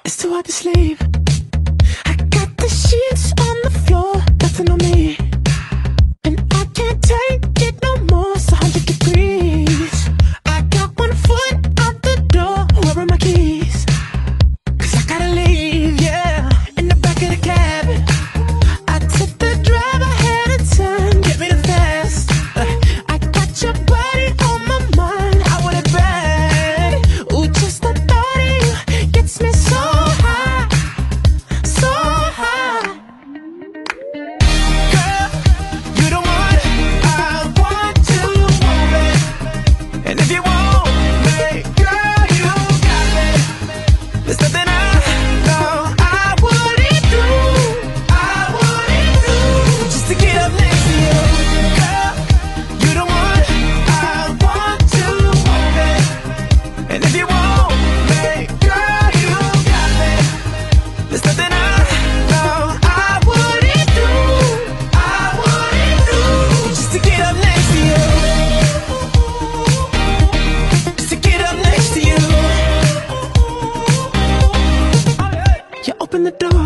It's too hard to sleep. I got the sheets on the floor, nothing on me, and I can't take it no more. It's 100 degrees. I got one foot out the door. Where are my keys? 'Cause I gotta leave, yeah. In the back of the cab, I took the drive ahead of time. Get me the fast. I got your body on my mind. I want it bad. Ooh, just the thought of you gets me so high, so high. Girl, you the one I want to want it. And if you want me, girl, you got me. There's nothing I know I wouldn't do, I wouldn't do, just to get up next to you. Girl, you the one I want to want it. And if you want me, girl, you got me. There's nothing I know I wouldn't do, I wouldn't do, just to get up next to you, just to get up next to you. You open the door,